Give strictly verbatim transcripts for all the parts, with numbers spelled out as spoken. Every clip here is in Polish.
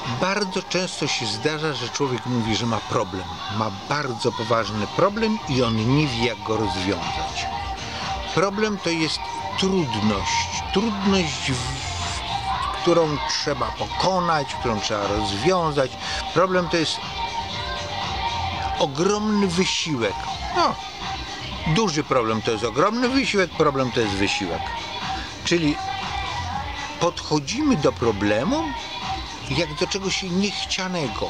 Bardzo często się zdarza, że człowiek mówi, że ma problem. Ma bardzo poważny problem i on nie wie, jak go rozwiązać. Problem to jest trudność. Trudność, w, którą trzeba pokonać, którą trzeba rozwiązać. Problem to jest ogromny wysiłek. No, duży problem to jest ogromny wysiłek, problem to jest wysiłek. Czyli podchodzimy do problemu jak do czegoś niechcianego.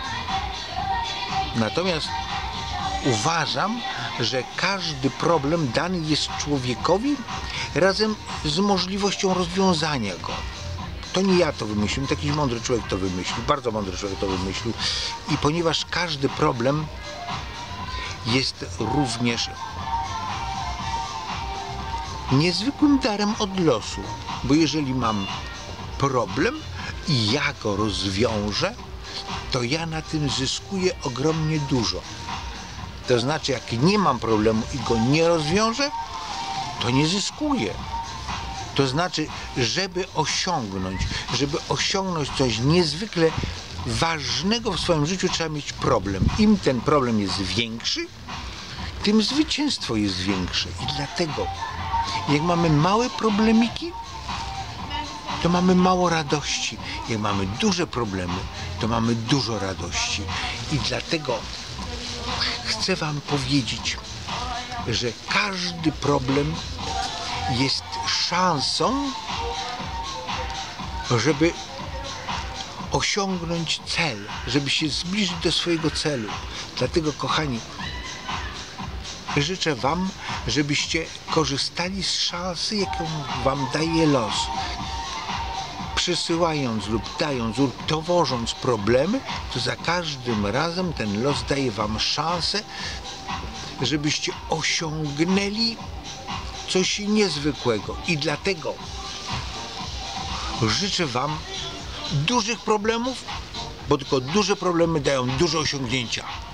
Natomiast uważam, że każdy problem dany jest człowiekowi razem z możliwością rozwiązania go. To nie ja to wymyśliłem, jakiś mądry człowiek to wymyślił, bardzo mądry człowiek to wymyślił. I ponieważ każdy problem jest również niezwykłym darem od losu, bo jeżeli mam problem i ja go rozwiążę, to ja na tym zyskuję ogromnie dużo. To znaczy, jak nie mam problemu i go nie rozwiążę, to nie zyskuję. To znaczy, żeby osiągnąć, żeby osiągnąć coś niezwykle ważnego w swoim życiu, trzeba mieć problem. Im ten problem jest większy, tym zwycięstwo jest większe. I dlatego, jak mamy małe problemiki, to mamy mało radości. Jak mamy duże problemy, to mamy dużo radości. I dlatego chcę wam powiedzieć, że każdy problem jest szansą, żeby osiągnąć cel, żeby się zbliżyć do swojego celu. Dlatego, kochani, życzę wam, żebyście korzystali z szansy, jaką wam daje los. Przysyłając lub dając lub dowożąc problemy, to za każdym razem ten los daje wam szansę, żebyście osiągnęli coś niezwykłego. I dlatego życzę wam dużych problemów, bo tylko duże problemy dają duże osiągnięcia.